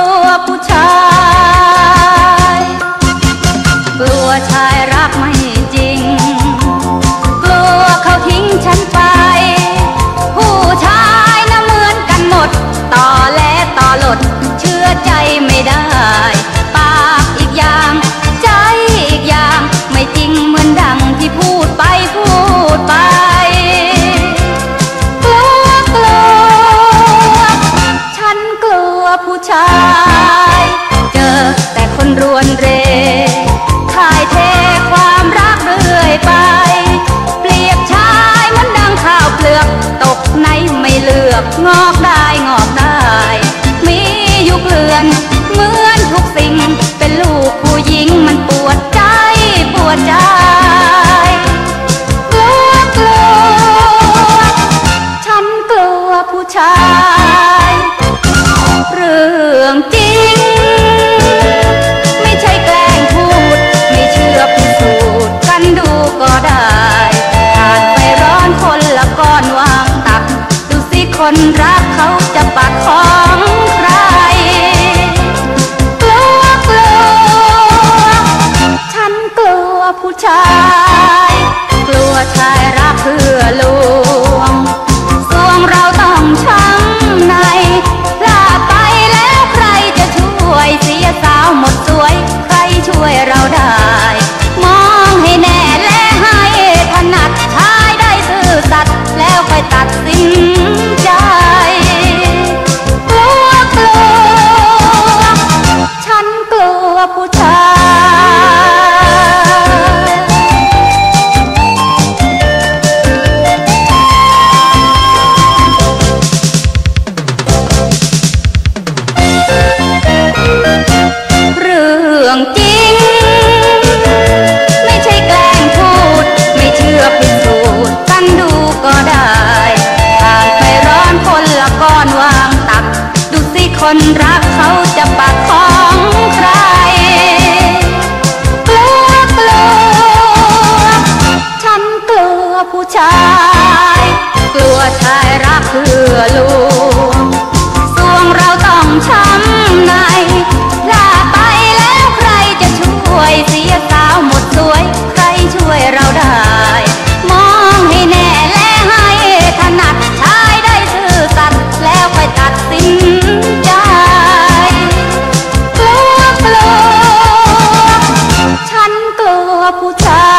ลัวผู้ชายกลัวชายรักไม่จริงกลัวเขาทิ้งฉันไปผู้ชายน่ะเหมือนกันหมดต่อและต่อหลดเชื่อใจไม่ได้ปากอีกอย่างใจอีกอย่างไม่จริงเหมือนดังที่พูดไปพูดไปกลัวกลัวฉันกลัวผู้ชายเจอแต่คนรวนเรถ่ายเทความรักเรื่อยไปเปรียบชายเหมือนดังข้าวเปลือกตกในไม่เลือกงอกได้งอกได้มีอยู่เกลื่อนเหมือนทุกสิ่งเป็นลูกผู้หญิงมันปวดใจปวดใจกลัวกลัวฉันกลัวผู้ชายเรื่องจริงไม่ใช่แกล้งพูดไม่เชื่อพิสูจน์กันดูก็ได้ผ่านไปร้อนคนละก้อนวางตักดูสิคนรักเขาจะปักของใครกลัวกลัวฉันกลัวผู้ชายกลัวชายรักเพื่อลวงสวงเราต้องช้ำในพลาดไปแล้วใครจะช่วยเสียสาวหมดสวยใครช่วยเราได้มองให้แน่และให้ถนัดชายได้ซื่อสัตย์แล้วค่อยตัดสินใจกลัวกลัวฉันกลัวผู้ชายเรื่องจริงไม่ใช่แกล้งพูดไม่เชื่อพิสูจน์กันดูก็ได้ผ่านไปร้อนคนละก้อนวางตักดูสิคนรักเขาจะปักของใครกลัวกลัวฉันกลัวผู้ชายกลัวชายรักเพื่อลวงสวงเราต้องช้ำในลาไปแล้วใครจะช่วยเสียสาวหมดสวยใครช่วยเราได้มองให้แน่และให้ถนัดชายได้ซื่อสัตย์แล้วค่อยตัดสินใจกลัวกลัวฉันกลัวผู้ชาย